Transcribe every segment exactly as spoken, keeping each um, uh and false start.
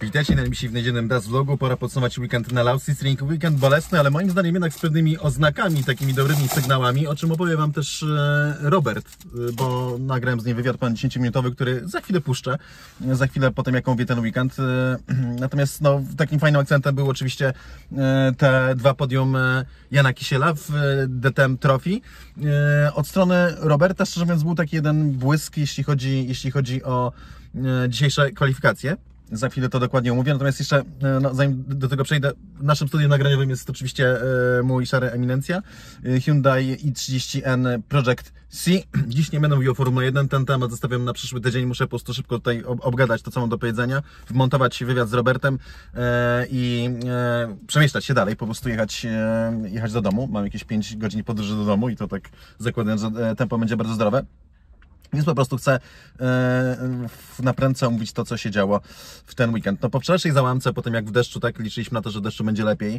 Witajcie na najbliższej w niedzielnym Das Vlogu. Pora podsumować weekend na Lausitz Ring. Weekend bolesny, ale moim zdaniem jednak z pewnymi oznakami, takimi dobrymi sygnałami, o czym opowie Wam też Robert, bo nagrałem z nim wywiad ponad dziesięciominutowy, który za chwilę puszczę, za chwilę po tym, jaką wie ten weekend. Natomiast no, takim fajnym akcentem był oczywiście te dwa podium Jana Kisiela w D T M Trophy. Od strony Roberta, szczerze mówiąc, był taki jeden błysk, jeśli chodzi, jeśli chodzi o dzisiejsze kwalifikacje. Za chwilę to dokładnie omówię, natomiast jeszcze, no, zanim do tego przejdę, naszym studiem nagraniowym jest oczywiście e, mój szary eminencja, Hyundai i trzydzieści N Project C. Dziś nie będę mówił o Formule jeden, ten temat zostawiam na przyszły tydzień, muszę po prostu szybko tutaj obgadać to, co mam do powiedzenia, wmontować wywiad z Robertem e, i e, przemieszczać się dalej, po prostu jechać, e, jechać do domu. Mam jakieś pięć godzin podróży do domu i to tak zakładam, że tempo będzie bardzo zdrowe. Więc po prostu chcę e, na prędce omówić to, co się działo w ten weekend. No po wczorajszej załamce, po tym jak w deszczu, tak liczyliśmy na to, że deszczu będzie lepiej.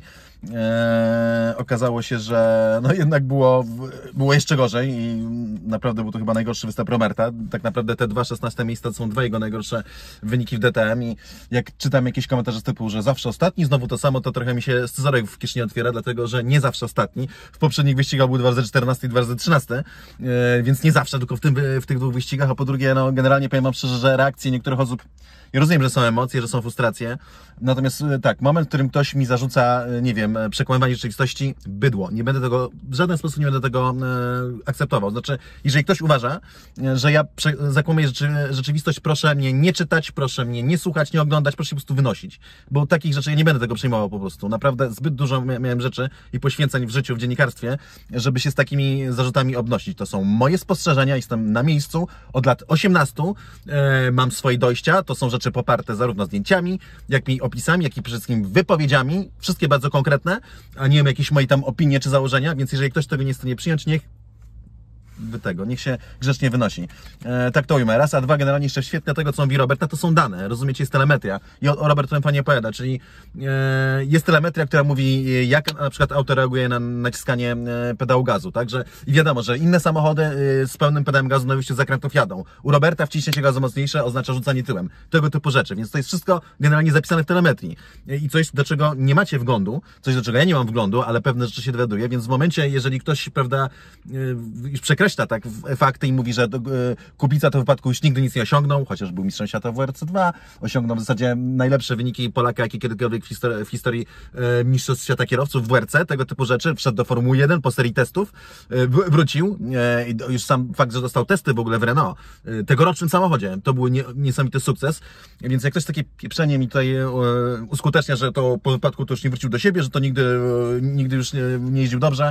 E, okazało się, że no jednak było, było jeszcze gorzej i naprawdę był to chyba najgorszy występ Roberta. Tak naprawdę te dwa szesnaste miejsca to są dwa jego najgorsze wyniki w D T M i jak czytam jakieś komentarze z typu, że zawsze ostatni, znowu to samo, to trochę mi się scyzoryk w kieszeni otwiera, dlatego że nie zawsze ostatni. W poprzednich wyścigach był dwa razy czternasty i dwa razy trzynasty, e, więc nie zawsze, tylko w, tym, w tych dwóch wyścigach, a po drugie, no generalnie powiem Wam szczerze, że reakcje niektórych osób, ja rozumiem, że są emocje, że są frustracje, natomiast tak, moment, w którym ktoś mi zarzuca, nie wiem, przekłamywanie rzeczywistości, bydło. Nie będę tego, w żaden sposób nie będę tego e, akceptował. Znaczy, jeżeli ktoś uważa, że ja zakłamuję rzeczy, rzeczywistość, proszę mnie nie czytać, proszę mnie nie słuchać, nie oglądać, proszę się po prostu wynosić. Bo takich rzeczy ja nie będę tego przejmował po prostu. Naprawdę zbyt dużo miałem rzeczy i poświęceń w życiu, w dziennikarstwie, żeby się z takimi zarzutami obnosić. To są moje spostrzeżenia, jestem na miejscu od lat osiemnastu, e, mam swoje dojścia, to są rzeczy poparte zarówno zdjęciami, jak i opisami, jak i przede wszystkim wypowiedziami, wszystkie bardzo konkretne, a nie wiem, jakieś moje tam opinie czy założenia, więc jeżeli ktoś tego nie jest w stanie przyjąć, niech wy tego, niech się grzecznie wynosi. E, tak to ujmę. Raz, a dwa, generalnie jeszcze świetne tego, co mówi Robert, to są dane, rozumiecie, jest telemetria. I o, o Robert to fajnie opowiada, czyli e, jest telemetria, która mówi, jak na przykład auto reaguje na naciskanie e, pedału gazu, także i wiadomo, że inne samochody e, z pełnym pedałem gazu na wyjściu z zakrętów jadą. U Roberta wciśnięcie gazu mocniejsze oznacza rzucanie tyłem. Tego typu rzeczy, więc to jest wszystko generalnie zapisane w telemetrii. E, I coś, do czego nie macie wglądu, coś, do czego ja nie mam wglądu, ale pewne rzeczy się dowiaduję, więc w momencie, jeżeli ktoś, prawda, e, już przekreśla tak fakty i mówi, że Kubica to w wypadku już nigdy nic nie osiągnął, chociaż był mistrzem świata w W R C dwa, osiągnął w zasadzie najlepsze wyniki Polaka, jakie kiedykolwiek w historii, w historii e, mistrzostw świata kierowców w W R C, tego typu rzeczy, wszedł do Formuły jeden po serii testów, e, wrócił e, i już sam fakt, że dostał testy w ogóle w Renault, e, tegorocznym samochodzie, to był nie, niesamowity sukces, więc jak ktoś takie pieprzenie mi tutaj e, uskutecznia, że to po wypadku to już nie wrócił do siebie, że to nigdy, e, nigdy już nie, nie jeździł dobrze,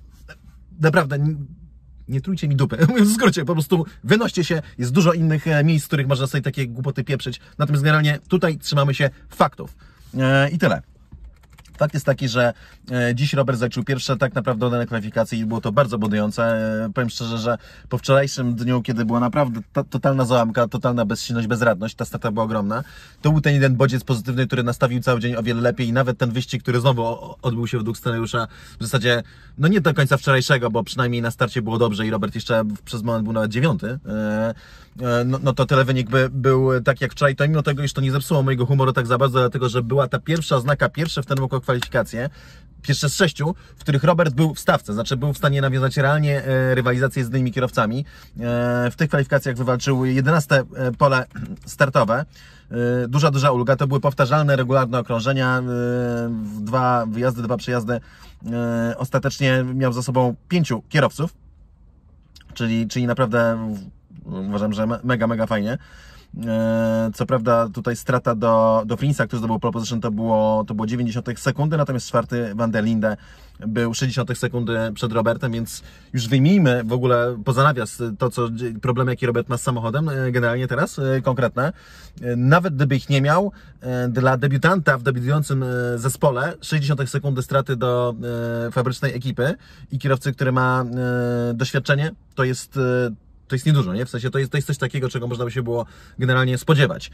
naprawdę nie trójcie mi dupy, mówiąc w skrócie, po prostu wynoście się, jest dużo innych miejsc, w których można sobie takie głupoty pieprzyć, natomiast generalnie tutaj trzymamy się faktów. E, I tyle. Fakt jest taki, że dziś Robert zaliczył pierwsze tak naprawdę dane kwalifikacji i było to bardzo budujące. Powiem szczerze, że po wczorajszym dniu, kiedy była naprawdę ta, totalna załamka, totalna bezsilność, bezradność, ta strata była ogromna, to był ten jeden bodziec pozytywny, który nastawił cały dzień o wiele lepiej i nawet ten wyścig, który znowu odbył się według scenariusza, w zasadzie, no nie do końca wczorajszego, bo przynajmniej na starcie było dobrze i Robert jeszcze przez moment był nawet dziewiąty, no, no to tyle wynik by był tak jak wczoraj, to mimo tego, iż to nie zepsuło mojego humoru tak za bardzo, dlatego, że była ta pierwsza oznaka, pierwsze w ten roku kwalifikacje, pierwsze z sześciu, w których Robert był w stawce, znaczy był w stanie nawiązać realnie e, rywalizację z innymi kierowcami. E, w tych kwalifikacjach wywalczył jedenaste pole startowe. E, duża, duża ulga. To były powtarzalne, regularne okrążenia. E, dwa wyjazdy, dwa przejazdy. E, ostatecznie miał za sobą pięciu kierowców, czyli, czyli naprawdę uważam, że mega, mega fajnie. Co prawda tutaj strata do, do Frinsa, który zdobył pole position, to było, to było dziewięćdziesiąt sekundy, natomiast czwarty Van der Linde był sześćdziesiąt sekundy przed Robertem, więc już wyjmijmy w ogóle poza nawias to, co problemy, jakie Robert ma z samochodem, generalnie teraz, konkretne. Nawet gdyby ich nie miał, dla debiutanta w debiutującym zespole sześćdziesiąt sekundy straty do fabrycznej ekipy i kierowcy, który ma doświadczenie, to jest To jest niedużo, nie? W sensie to jest, to jest coś takiego, czego można by się było generalnie spodziewać.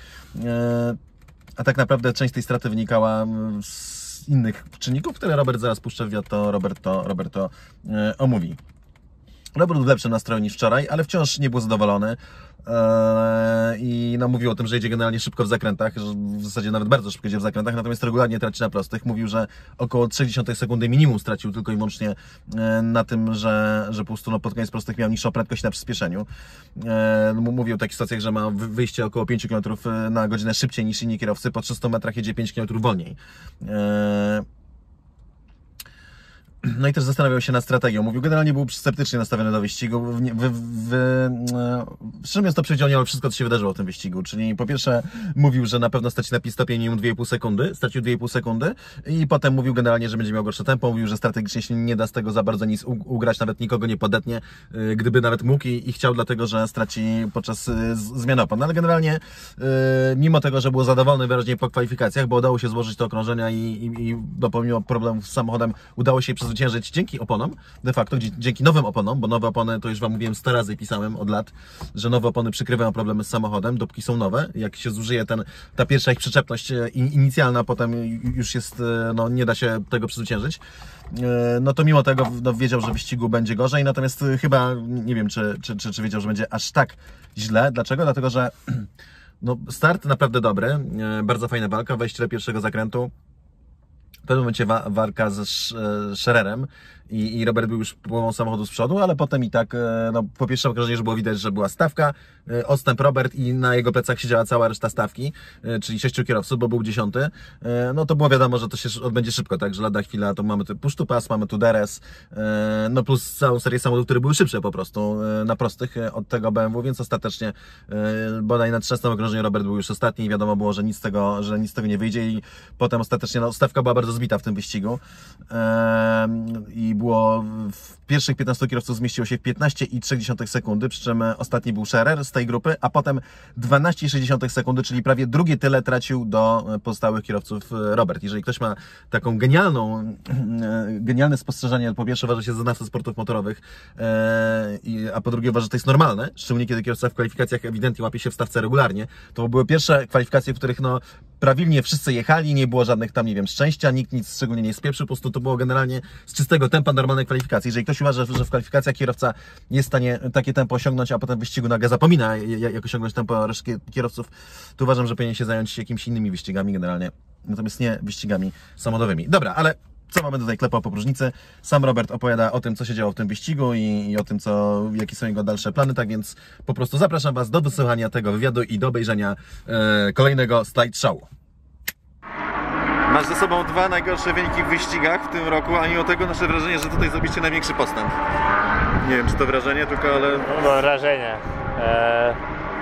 A tak naprawdę część tej straty wynikała z innych czynników, które Robert zaraz puszczę w wywiad, to Robert to, Robert to omówi. Robert był w lepszym nastroju niż wczoraj, ale wciąż nie był zadowolony. Eee, I no, mówił o tym, że idzie generalnie szybko w zakrętach, że w zasadzie nawet bardzo szybko idzie w zakrętach, natomiast regularnie traci na prostych. Mówił, że około trzy dziesiąte sekundy minimum stracił tylko i wyłącznie e, na tym, że, że po prostu no, pod koniec prostych miał niższą prędkość na przyspieszeniu. E, mówił o takich sytuacjach, że ma wyjście około pięć kilometrów na godzinę szybciej niż inni kierowcy, po trzystu metrach jedzie pięć kilometrów wolniej. E, No i też zastanawiał się nad strategią. Mówił, generalnie był sceptycznie nastawiony do wyścigu. W, w, w, szczerze mówiąc, to przewidział niemal wszystko, co się wydarzyło w tym wyścigu. Czyli po pierwsze mówił, że na pewno straci na pit-stopie minimum dwie i pół sekundy. Stracił dwie i pół sekundy. I potem mówił generalnie, że będzie miał gorsze tempo. Mówił, że strategicznie się nie da z tego za bardzo nic ugrać, nawet nikogo nie podetnie, gdyby nawet mógł i, i chciał, dlatego że straci podczas zmian opon. No ale generalnie, mimo tego, że był zadowolony wyraźnie po kwalifikacjach, bo udało się złożyć te okrążenia i, i, i no, pomimo problemów z samochodem udało się przez zwyciężyć dzięki oponom, de facto dzięki nowym oponom, bo nowe opony, to już Wam mówiłem sto razy i pisałem od lat, że nowe opony przykrywają problemy z samochodem, dopóki są nowe. Jak się zużyje ten, ta pierwsza ich przyczepność inicjalna, potem już jest, no nie da się tego przezwyciężyć, no to mimo tego no, wiedział, że w wyścigu będzie gorzej, natomiast chyba nie wiem, czy, czy, czy, czy wiedział, że będzie aż tak źle. Dlaczego? Dlatego, że no, start naprawdę dobry, bardzo fajna walka, wejście do pierwszego zakrętu. W pewnym momencie wa walka ze Schererem i, i Robert był już połową samochodu z przodu, ale potem i tak, no, po pierwszym okrążeniu już było widać, że była stawka, odstęp Robert i na jego plecach siedziała cała reszta stawki, czyli sześciu kierowców, bo był dziesiąty. No to było wiadomo, że to się odbędzie szybko, tak, że lada chwila to mamy tu push to pass, mamy tu D R S, no plus całą serię samochodów, które były szybsze po prostu na prostych od tego B M W, więc ostatecznie bodaj na trzynastym okrążeniu Robert był już ostatni i wiadomo było, że nic z tego, że nic z tego nie wyjdzie i potem ostatecznie no, stawka była bardzo zbita w tym wyścigu i było w pierwszych piętnastu kierowców zmieściło się w piętnaście i trzy dziesiąte sekundy, przy czym ostatni był Scherer z tej grupy, a potem dwanaście i sześć dziesiątych sekundy, czyli prawie drugie tyle tracił do pozostałych kierowców Robert. Jeżeli ktoś ma taką genialną, genialne spostrzeżenie, po pierwsze uważa się za znawcę sportów motorowych, a po drugie uważa, że to jest normalne, szczególnie kiedy kierowca w kwalifikacjach ewidentnie łapie się w stawce regularnie, to były pierwsze kwalifikacje, w których no prawidłnie wszyscy jechali, nie było żadnych tam, nie wiem, szczęścia, nikt nic szczególnie nie spieprzył, po prostu to było generalnie z czystego tempa normalnej kwalifikacji. Jeżeli ktoś uważa, że w kwalifikacjach kierowca jest w stanie takie tempo osiągnąć, a potem w wyścigu nagle zapomina, jak osiągnąć tempo resztki kierowców, to uważam, że powinien się zająć jakimiś innymi wyścigami generalnie, natomiast nie wyścigami samochodowymi. Dobra, ale co mamy tutaj klepa po próżnicy? Sam Robert opowiada o tym, co się działo w tym wyścigu i, i o tym, co, jakie są jego dalsze plany, tak więc po prostu zapraszam Was do wysłuchania tego wywiadu i do obejrzenia e, kolejnego slideshow. Masz ze sobą dwa najgorsze wyniki w wyścigach w tym roku, a mimo tego nasze wrażenie, że tutaj zrobiliście największy postęp. Nie wiem, czy to wrażenie, tylko ale... No, wrażenie. Eee,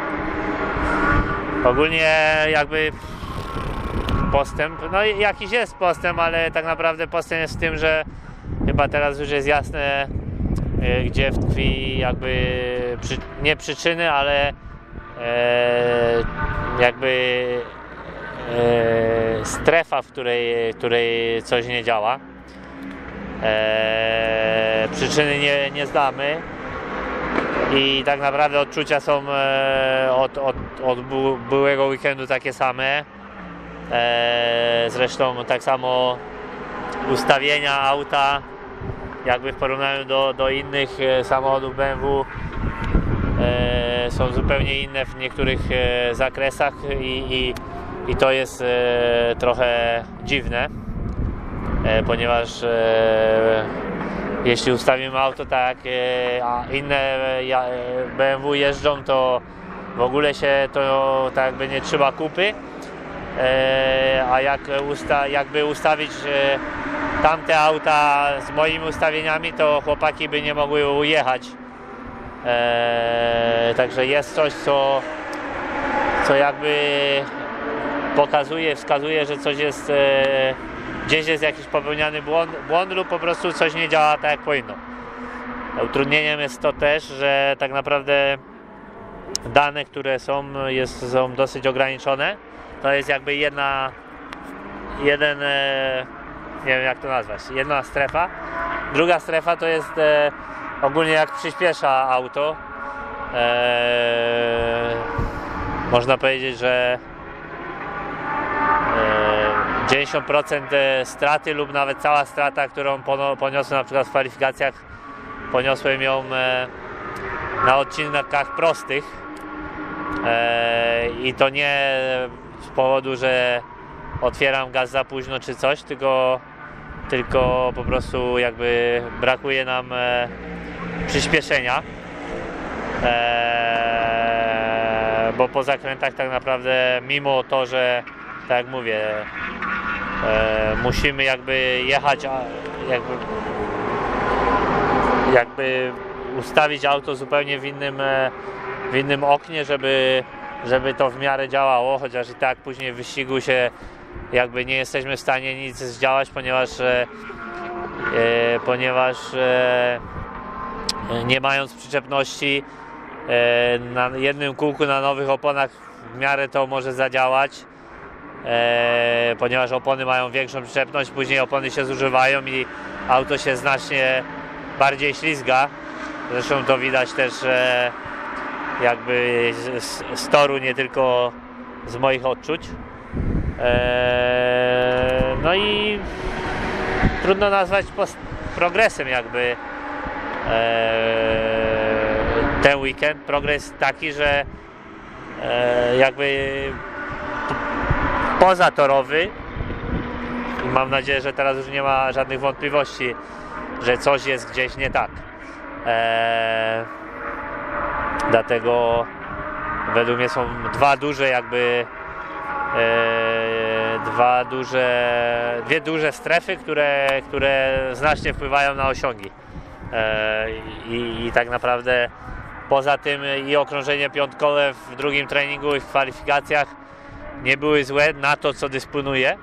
ogólnie jakby postęp, no jakiś jest postęp, ale tak naprawdę postęp jest w tym, że chyba teraz już jest jasne, gdzie tkwi jakby przy, nie przyczyny, ale e, jakby e, strefa, w której, której coś nie działa. E, przyczyny nie, nie znamy i tak naprawdę odczucia są e, od, od, od byłego weekendu takie same. E, zresztą tak samo ustawienia auta jakby w porównaniu do, do innych samochodów B M W e, są zupełnie inne w niektórych e, zakresach i, i, i to jest e, trochę dziwne, e, ponieważ e, jeśli ustawimy auto tak, e, a inne e, B M W jeżdżą, to w ogóle się to tak jakby nie trzyma kupy. A jak usta jakby ustawić tamte auta z moimi ustawieniami, to chłopaki by nie mogły ujechać. Eee, także jest coś, co, co jakby pokazuje, wskazuje, że coś jest, e, gdzieś jest jakiś popełniany błąd, błąd lub po prostu coś nie działa tak, jak powinno. Utrudnieniem jest to też, że tak naprawdę dane, które są, jest, są dosyć ograniczone. To jest jakby jedna, jeden, nie wiem jak to nazwać, jedna strefa. Druga strefa to jest e, ogólnie jak przyspiesza auto. E, można powiedzieć, że e, dziewięćdziesiąt procent straty lub nawet cała strata, którą poniosłem na przykład w kwalifikacjach, poniosłem ją e, na odcinkach prostych e, i to nie z powodu, że otwieram gaz za późno czy coś, tylko, tylko po prostu jakby brakuje nam e, przyspieszenia, e, bo po zakrętach tak naprawdę, mimo to, że tak jak mówię, e, musimy jakby jechać, jakby, jakby ustawić auto zupełnie w innym, e, w innym oknie, żeby, żeby to w miarę działało, chociaż i tak później w wyścigu się jakby nie jesteśmy w stanie nic zdziałać, ponieważ e, e, ponieważ e, nie mając przyczepności e, na jednym kółku na nowych oponach w miarę to może zadziałać, e, ponieważ opony mają większą przyczepność, później opony się zużywają i auto się znacznie bardziej ślizga. Zresztą to widać też e, jakby z, z toru, nie tylko z moich odczuć. Eee, no i trudno nazwać progresem jakby eee, ten weekend. Progres taki, że eee, jakby pozatorowy i mam nadzieję, że teraz już nie ma żadnych wątpliwości, że coś jest gdzieś nie tak. Eee, dlatego według mnie są dwa duże jakby E, dwa duże, dwie duże strefy, które, które znacznie wpływają na osiągi. E, i, I tak naprawdę poza tym i okrążenie piątkowe w drugim treningu i w kwalifikacjach nie były złe na to, co dysponuję.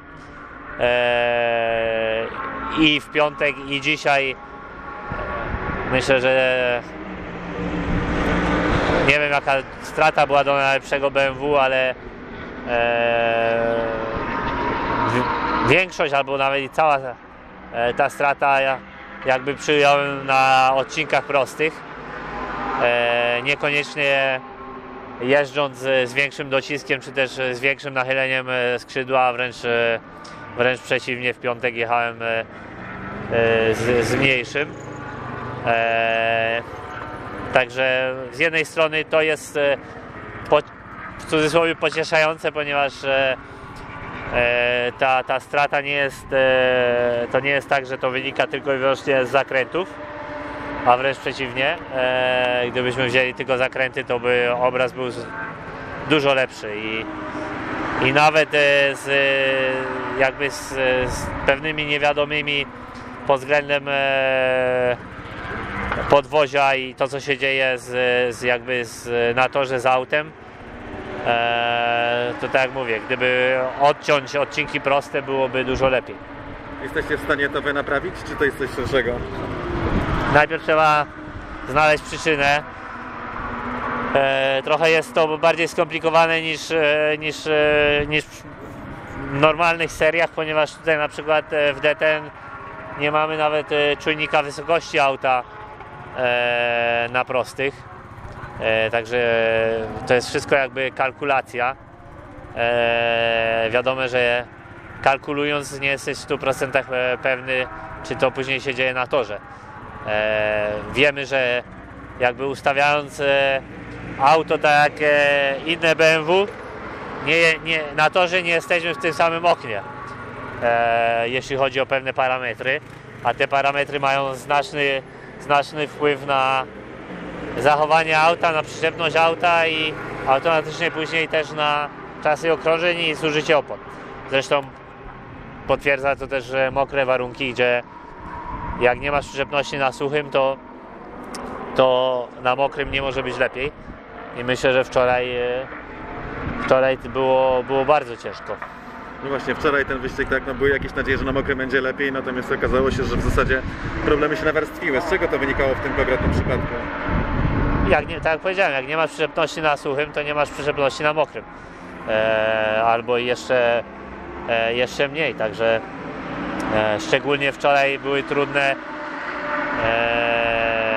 E, I w piątek i dzisiaj myślę, że nie wiem jaka strata była do najlepszego B M W, ale Eee, większość albo nawet cała e, ta strata ja, jakby przyjąłem na odcinkach prostych, e, niekoniecznie jeżdżąc z, z większym dociskiem czy też z większym nachyleniem skrzydła, wręcz, e, wręcz przeciwnie, w piątek jechałem e, e, z, z mniejszym. E, także z jednej strony to jest e, po, w cudzysłowie pocieszające, ponieważ e, e, ta, ta strata nie jest, e, to nie jest tak, że to wynika tylko i wyłącznie z zakrętów, a wręcz przeciwnie. E, gdybyśmy wzięli tylko zakręty, to by obraz był z, dużo lepszy i, i nawet e, z, jakby z, z pewnymi niewiadomymi pod względem e, podwozia i to, co się dzieje z, z jakby z, na torze z autem. Eee, to tak jak mówię, gdyby odciąć odcinki proste, byłoby dużo lepiej. Jesteście w stanie to wy naprawić, czy to jest coś szerszego? Najpierw trzeba znaleźć przyczynę. Eee, trochę jest to bardziej skomplikowane niż, e, niż, e, niż w normalnych seriach, ponieważ tutaj na przykład w D T N nie mamy nawet e, czujnika wysokości auta e, na prostych. E, także to jest wszystko jakby kalkulacja. E, wiadomo, że kalkulując nie jesteś w stu procentach pewny, czy to później się dzieje na torze. E, wiemy, że jakby ustawiając e, auto tak jak e, inne B M W, nie, nie, na torze nie jesteśmy w tym samym oknie, e, jeśli chodzi o pewne parametry, a te parametry mają znaczny, znaczny wpływ na zachowanie auta, na przyczepność auta i automatycznie później też na czasy okrążeń i zużycie opon. Zresztą potwierdza to też, że mokre warunki, gdzie jak nie masz przyczepności na suchym, to, to na mokrym nie może być lepiej. I myślę, że wczoraj, wczoraj było, było bardzo ciężko. No właśnie, wczoraj ten wyścig, tak, no były jakieś nadzieje, że na mokrym będzie lepiej, natomiast okazało się, że w zasadzie problemy się nawarstwiły. Z czego to wynikało w tym konkretnym przypadku? Jak nie, tak jak powiedziałem, jak nie masz przyczepności na suchym, to nie masz przyczepności na mokrym. E, albo jeszcze, e, jeszcze mniej, także e, szczególnie wczoraj były trudne e,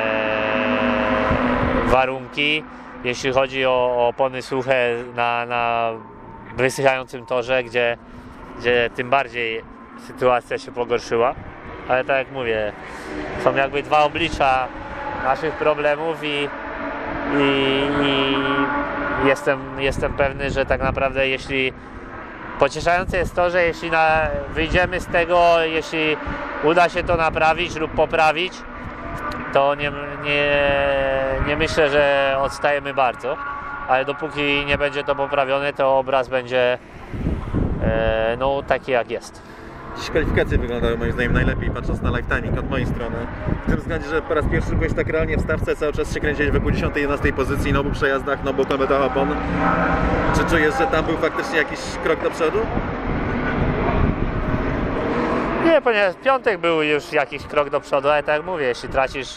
warunki, jeśli chodzi o, o opony suche na, na wysychającym torze, gdzie, gdzie tym bardziej sytuacja się pogorszyła. Ale tak jak mówię, są jakby dwa oblicza naszych problemów i, i, i jestem, jestem pewny, że tak naprawdę jeśli pocieszające jest to, że jeśli na, wyjdziemy z tego, jeśli uda się to naprawić lub poprawić, to nie, nie, nie myślę, że odstajemy bardzo, ale dopóki nie będzie to poprawione, to obraz będzie e, no, taki jak jest. Dziś kwalifikacje wyglądały moim zdaniem najlepiej, patrząc na live timing od mojej strony. W tym względzie, że po raz pierwszy byłeś tak realnie w stawce, cały czas się kręciłeś wokół dziesiątej jedenastej pozycji, no bo przejazdach, no bo pębeta opon. Czy czujesz, że tam był faktycznie jakiś krok do przodu? Nie, ponieważ piątek był już jakiś krok do przodu, ale tak jak mówię, jeśli tracisz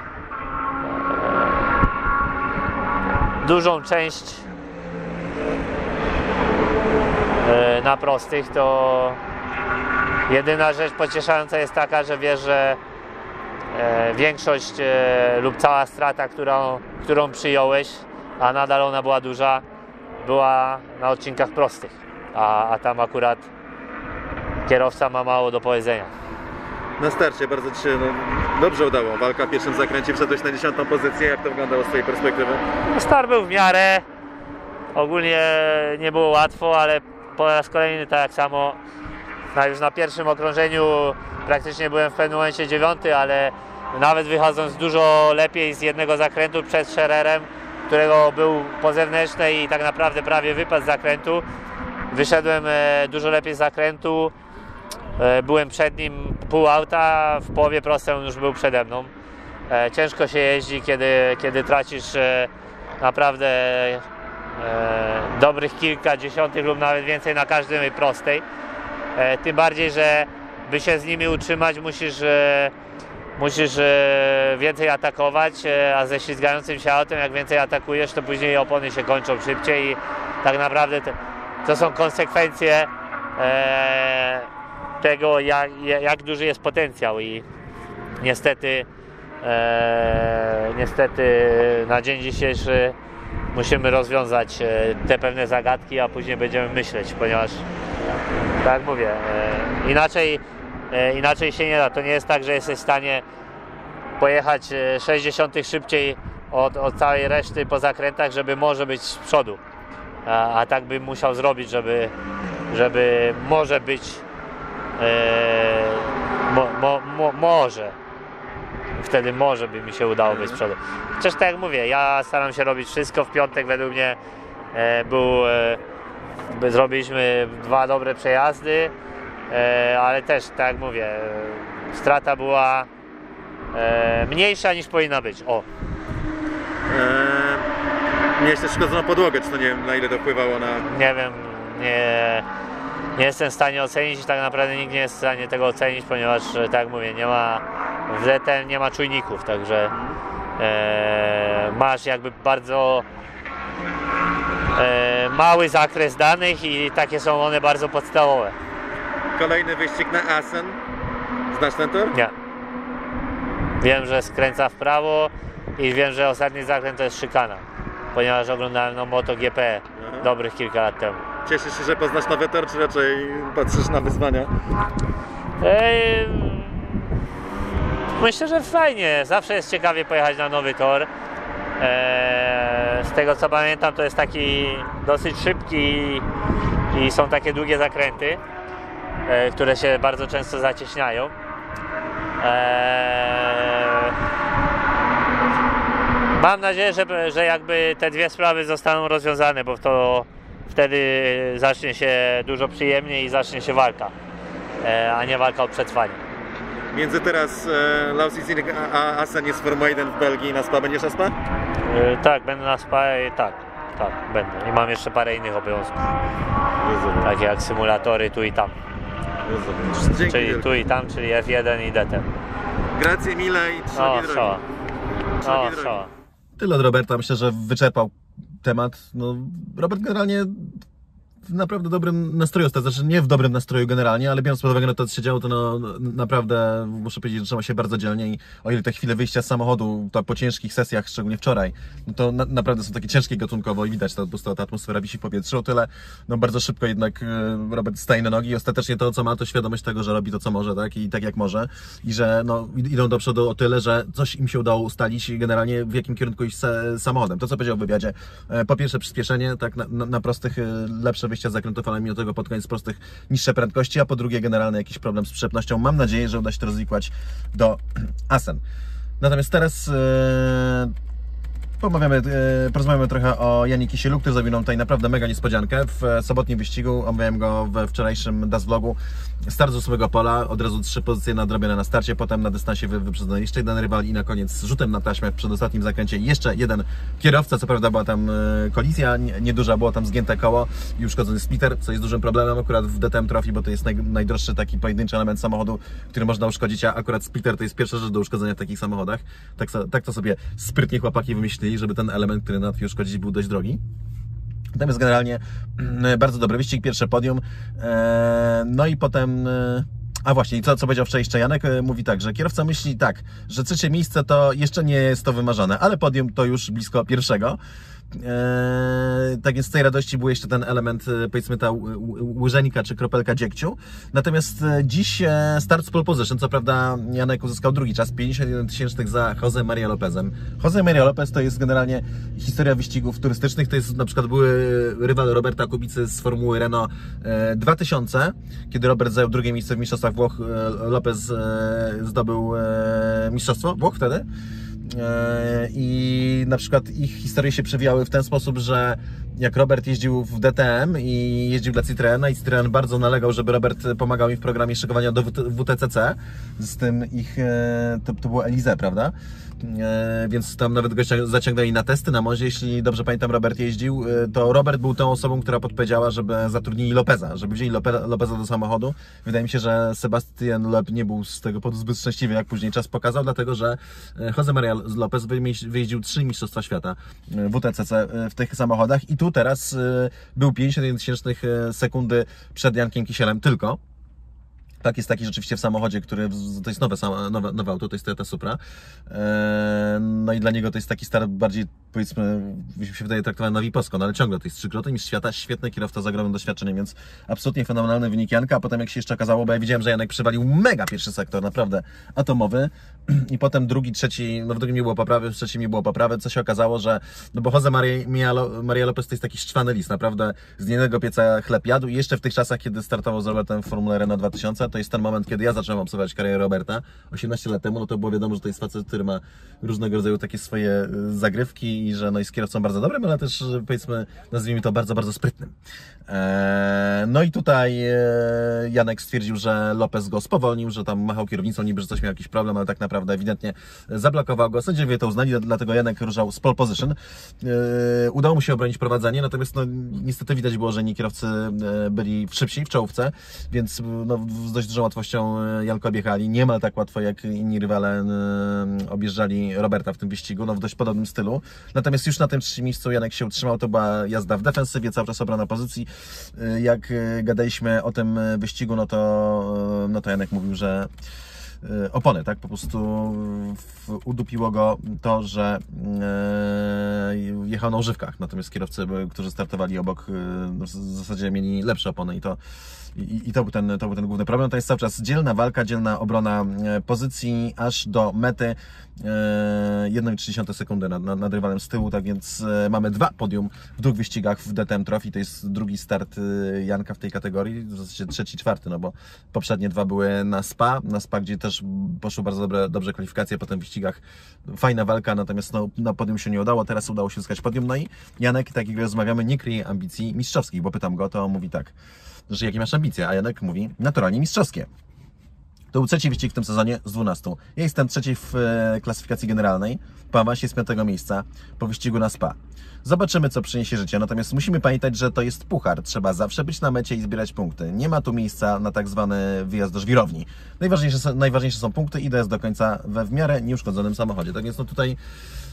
dużą część na prostych, to jedyna rzecz pocieszająca jest taka, że wiesz, że większość lub cała strata, którą, którą przyjąłeś, a nadal ona była duża, była na odcinkach prostych, a, a tam akurat kierowca ma mało do powiedzenia. Na starcie bardzo Ci się no, dobrze udało. Walka w pierwszym zakręcie, wszedłeś na dziesiątą pozycję. Jak to wyglądało z Twojej perspektywy? Start był w miarę. Ogólnie nie było łatwo, ale po raz kolejny tak jak samo. No, już na pierwszym okrążeniu praktycznie byłem w pewnym momencie dziewiąty, ale nawet wychodząc dużo lepiej z jednego zakrętu przed Schererem, którego był po zewnętrznej i tak naprawdę prawie wypadł z zakrętu, wyszedłem dużo lepiej z zakrętu. Byłem przed nim pół auta, w połowie prostej on już był przede mną. Ciężko się jeździ, kiedy, kiedy tracisz naprawdę dobrych kilka dziesiątych lub nawet więcej na każdej prostej. Tym bardziej, że by się z nimi utrzymać, musisz, musisz więcej atakować, a ze ślizgającym się autem, jak więcej atakujesz, to później opony się kończą szybciej i tak naprawdę to, to są konsekwencje tego, jak, jak duży jest potencjał i niestety e, niestety na dzień dzisiejszy musimy rozwiązać te pewne zagadki, a później będziemy myśleć, ponieważ tak jak mówię, e, inaczej, e, inaczej się nie da. To nie jest tak, że jesteś w stanie pojechać sześćdziesiąt szybciej od, od całej reszty po zakrętach, żeby może być z przodu, a, a tak bym musiał zrobić, żeby, żeby może być Eee, mo, mo, mo, może wtedy może by mi się udało być z przodu. Chociaż tak jak mówię, ja staram się robić wszystko. W piątek według mnie e, był e, zrobiliśmy dwa dobre przejazdy, e, ale też tak jak mówię, e, strata była e, mniejsza niż powinna być. O. Eee, miałeś też szkodzoną podłogę, czy to nie wiem, na ile to wpływało na... Nie wiem, nie... Nie jestem w stanie ocenić i tak naprawdę nikt nie jest w stanie tego ocenić, ponieważ tak jak mówię, nie ma w D T M nie ma czujników, także e, masz jakby bardzo e, mały zakres danych i takie są one bardzo podstawowe. Kolejny wyścig na Assen. Znasz ten tor? Nie. Wiem, że skręca w prawo i wiem, że ostatni zakręt to jest szykana, ponieważ oglądałem no, MotoGP Aha. dobrych kilka lat temu. Cieszysz się, że poznasz nowy tor, czy raczej patrzysz na wyzwania? Eee, myślę, że fajnie. Zawsze jest ciekawie pojechać na nowy tor. Eee, z tego co pamiętam, to jest taki dosyć szybki i są takie długie zakręty, e, które się bardzo często zacieśniają. Eee, mam nadzieję, że, że jakby te dwie sprawy zostaną rozwiązane, bo to wtedy zacznie się dużo przyjemniej i zacznie się walka, a nie walka o przetrwanie. Między teraz e, Lausitzring a Assen jest Formuła jeden w Belgii. Na Spa będziesz na Spa? E, tak, będę na Spa i tak, tak, będę. I mam jeszcze parę innych obowiązków. Rozumiem. Takie jak symulatory tu i tam. Dzięki czyli wielkie. Tu i tam, czyli F jeden i D T M. Grazie mile i trzymaj drogi. No, szała. Tyle od Roberta, myślę, że wyczerpał temat. No, Robert generalnie w naprawdę dobrym nastroju, to znaczy nie w dobrym nastroju generalnie, ale biorąc pod uwagę, no to co się działo, to no, naprawdę muszę powiedzieć, że trzyma się bardzo dzielnie i o ile te chwile wyjścia z samochodu, to po ciężkich sesjach, szczególnie wczoraj, no to na, naprawdę są takie ciężkie gatunkowo i widać, to po prostu ta atmosfera wisi w powietrzu, o tyle no bardzo szybko jednak Robert staje na nogi i ostatecznie to, co ma, to świadomość tego, że robi to, co może, tak, i tak jak może i że no, idą do przodu o tyle, że coś im się udało ustalić generalnie w jakim kierunku iść samochodem. To, co powiedział w wywiadzie, po pierwsze przyspieszenie, tak, na, na, na prostych, lepsze wyjścia z zakrętów, ale mimo tego pod koniec prostych niższe prędkości, a po drugie generalny jakiś problem z przyczepnością. Mam nadzieję, że uda się to rozwikłać do Assen. Natomiast teraz yy, pomawiamy, yy, porozmawiamy trochę o Janie Kisielu, który zrobił nam tutaj naprawdę mega niespodziankę w sobotnim wyścigu. Omawiałem go we wczorajszym Das Vlogu. Start z ósmego pola, od razu trzy pozycje nadrobione na starcie, potem na dystansie wyprzedzony jeszcze jeden rywal i na koniec z rzutem na taśmę w przedostatnim zakręcie jeszcze jeden kierowca. Co prawda była tam kolizja, nieduża, było tam zgięte koło i uszkodzony splitter, co jest dużym problemem akurat w D T M Trophy, bo to jest naj, najdroższy taki pojedynczy element samochodu, który można uszkodzić, a akurat splitter to jest pierwsza rzecz do uszkodzenia w takich samochodach. Tak, tak to sobie sprytnie chłopaki wymyślili, żeby ten element, który łatwiej uszkodzić, był dość drogi. Natomiast generalnie bardzo dobry wyścig, pierwsze podium, no i potem, a właśnie, co, co powiedział wczoraj jeszcze Janek, mówi tak, że kierowca myśli tak, że trzecie miejsce to jeszcze nie jest to wymarzone, ale podium to już blisko pierwszego. Eee, tak więc z tej radości był jeszcze ten element, powiedzmy ta łyżenika czy kropelka dziegciu. Natomiast dziś start z pole position, co prawda Janek uzyskał drugi czas, pięćdziesiąt jeden tysięcznych za Jose Maria Lopezem. Jose Maria Lopez to jest generalnie historia wyścigów turystycznych, to jest na przykład były rywal Roberta Kubicy z Formuły Renault dwa tysiące, kiedy Robert zajął drugie miejsce w mistrzostwach Włoch, Lopez zdobył mistrzostwo Włoch wtedy. I na przykład ich historie się przewijały w ten sposób, że jak Robert jeździł w D T M i jeździł dla Citroena i Citroen bardzo nalegał, żeby Robert pomagał mi w programie szykowania do W T C C z tym ich, to, to było Elize, prawda? Więc tam nawet go zaciągnęli na testy na mozie, jeśli dobrze pamiętam, Robert jeździł, to Robert był tą osobą, która podpowiedziała, żeby zatrudnili Lopeza, żeby wzięli Lope, Lopeza do samochodu. Wydaje mi się, że Sebastian Loeb nie był z tego powodu zbyt szczęśliwy, jak później czas pokazał, dlatego że Jose Maria Lopez wyjeździł trzy mistrzostwa świata W T C C w tych samochodach i tu teraz był pięćdziesiąt jeden tysięcznych sekundy przed Jankiem Kisielem tylko. Tak, jest taki rzeczywiście w samochodzie, który, to jest nowe, nowe, nowe auto, to jest Toyota Supra. No i dla niego to jest taki start bardziej, powiedzmy, mi się wydaje traktowany na Wiposko, no ale ciągle to jest trzykrotny mistrz świata, świetny kierowca z ogromnym doświadczeniem, więc absolutnie fenomenalny wynik Janka, a potem jak się jeszcze okazało, bo ja widziałem, że Janek przywalił mega pierwszy sektor, naprawdę atomowy i potem drugi, trzeci, no w drugim nie było poprawy, w trzecim nie było poprawy, co się okazało, że, no bo Jose Maria, Maria Lopez to jest taki szczwany lis, naprawdę z jednego pieca chleb jadł i jeszcze w tych czasach, kiedy startował z Robertem w Formule Renault dwa tysiące, to jest ten moment, kiedy ja zacząłem obserwować karierę Roberta osiemnaście lat temu, no to było wiadomo, że to jest facet, który ma różnego rodzaju takie swoje zagrywki i że no jest kierowcą bardzo dobrym, ale też, powiedzmy, nazwijmy to bardzo, bardzo sprytnym. No i tutaj Janek stwierdził, że Lopez go spowolnił, że tam machał kierownicą, niby, że coś miał jakiś problem, ale tak naprawdę ewidentnie zablokował go. Sędziowie to uznali, dlatego Janek ruszał z pole position. Udało mu się obronić prowadzenie, natomiast no, niestety widać było, że inni kierowcy byli szybsi w czołówce, więc no, z dość dużą łatwością Janko objechali. Niemal tak łatwo jak inni rywale objeżdżali Roberta w tym wyścigu, no w dość podobnym stylu. Natomiast już na tym trzecim miejscu Janek się utrzymał, to była jazda w defensywie, cały czas obrona pozycji. Jak gadaliśmy o tym wyścigu, no to, no to Janek mówił, że opony, tak, po prostu udupiło go to, że jechał na używkach, natomiast kierowcy, którzy startowali obok, w zasadzie mieli lepsze opony i to I, i to, był ten, to był ten główny problem. To jest cały czas dzielna walka, dzielna obrona pozycji aż do mety, jedna przecinek trzy sekundy nad, nad, nad rywalem z tyłu, tak więc mamy dwa podium w dwóch wyścigach w D T M Trophy, to jest drugi start Janka w tej kategorii, w zasadzie trzeci, czwarty, no bo poprzednie dwa były na Spa, na Spa, gdzie też poszły bardzo dobre, dobrze kwalifikacje, potem w wyścigach fajna walka, natomiast no, na podium się nie udało, teraz udało się uzyskać podium, no i Janek, tak jak rozmawiamy, nie kryje ambicji mistrzowskich, bo pytam go, to on mówi tak, że jakie masz ambicje, a Janek mówi naturalnie mistrzowskie. To był trzeci wyścig w tym sezonie z dwunastu. Ja jestem trzeci w klasyfikacji generalnej, po awansie z piątego miejsca, po wyścigu na Spa. Zobaczymy, co przyniesie życie, natomiast musimy pamiętać, że to jest puchar. Trzeba zawsze być na mecie i zbierać punkty. Nie ma tu miejsca na tak zwany wyjazd do żwirowni. Najważniejsze są, najważniejsze są punkty i dojazd do końca we w miarę nieuszkodzonym samochodzie. Tak więc no tutaj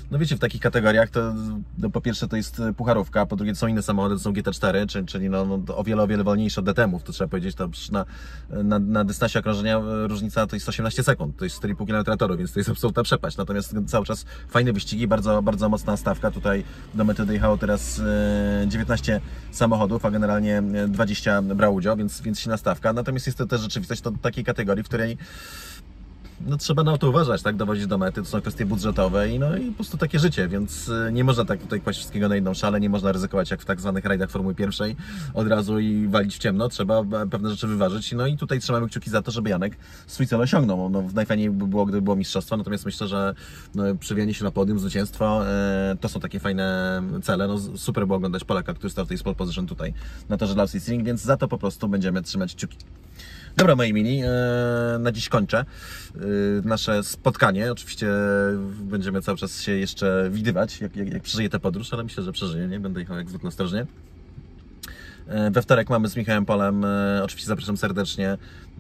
no wiecie, w takich kategoriach to no, po pierwsze to jest pucharówka, po drugie to są inne samochody, to są G T cztery, czyli, czyli no, no, o wiele, o wiele wolniejsze od D T M ów, to trzeba powiedzieć, to na, na, na dystansie okrążenia różnica to jest osiemnaście sekund, to jest cztery i pół kilometra toru, więc to jest absolutna przepaść, natomiast cały czas fajne wyścigi, bardzo, bardzo mocna stawka, tutaj do mety dojechało teraz dziewiętnaście samochodów, a generalnie dwadzieścia brało udział, więc, więc silna stawka, natomiast jest to też rzeczywistość to takiej kategorii, w której no, trzeba na to uważać, tak, dowozić do mety, to są kwestie budżetowe i no i po prostu takie życie, więc nie można tak tutaj kłaść wszystkiego na jedną szalę, nie można ryzykować jak w tak zwanych rajdach Formuły pierwszej od razu i walić w ciemno, trzeba pewne rzeczy wyważyć, no i tutaj trzymamy kciuki za to, żeby Janek swój cel osiągnął, no najfajniej by było, gdyby było mistrzostwo, natomiast myślę, że no, przewijanie się na podium, zwycięstwo, e, to są takie fajne cele, no super było oglądać Polaka, który startuje z pole position tutaj na torze Lausitzring, Ring, więc za to po prostu będziemy trzymać kciuki. Dobra, moi mili, na dziś kończę nasze spotkanie. Oczywiście będziemy cały czas się jeszcze widywać, jak, jak, jak przeżyję tę podróż, ale myślę, że przeżyję, nie? Będę jechał jak zwykle ostrożnie. We wtorek mamy z Michałem Polem, oczywiście zapraszam serdecznie,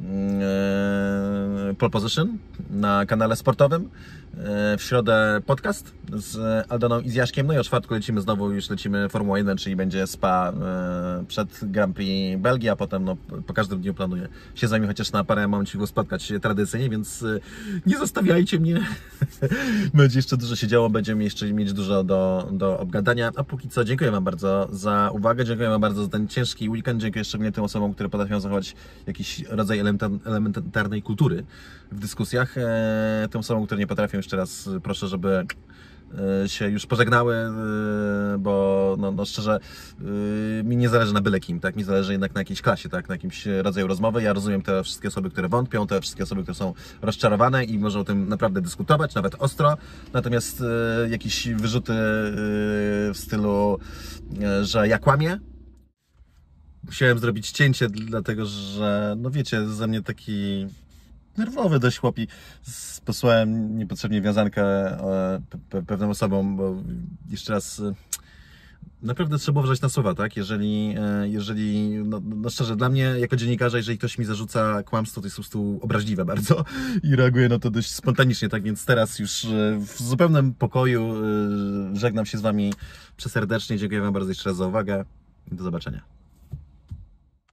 Pole Position na kanale sportowym. W środę podcast z Aldoną i z Jaśkiem, no i o czwartku lecimy znowu, już lecimy Formuła jeden, czyli będzie Spa przed Grand Prix Belgii, a potem no, po każdym dniu planuję się z Wami chociaż na parę momencików spotkać tradycyjnie, więc nie zostawiajcie mnie. Będzie jeszcze dużo się działo, będziemy jeszcze mieć dużo do, do obgadania, a póki co dziękuję Wam bardzo za uwagę, dziękuję Wam bardzo za ten ciężki weekend, dziękuję szczególnie tym osobom, które potrafią zachować jakiś rodzaj elementarnej kultury w dyskusjach, tym osobom, które nie potrafią, jeszcze raz proszę, żeby się już pożegnały, bo no, no szczerze mi nie zależy na byle kim, tak? Mi zależy jednak na jakiejś klasie, tak? Na jakimś rodzaju rozmowy. Ja rozumiem te wszystkie osoby, które wątpią, te wszystkie osoby, które są rozczarowane i może o tym naprawdę dyskutować, nawet ostro, natomiast jakieś wyrzuty w stylu, że ja kłamię. Musiałem zrobić cięcie, dlatego że, no wiecie, ze mnie taki nerwowy dość chłopi. Posłałem niepotrzebnie wiązankę pe pewnym osobom, bo jeszcze raz naprawdę trzeba uważać na słowa, tak? Jeżeli, jeżeli no, no szczerze, dla mnie jako dziennikarza, jeżeli ktoś mi zarzuca kłamstwo, to jest po prostu obraźliwe bardzo i reaguję na to dość spontanicznie, tak więc teraz już w zupełnym pokoju żegnam się z Wami przeserdecznie, dziękuję Wam bardzo jeszcze raz za uwagę i do zobaczenia.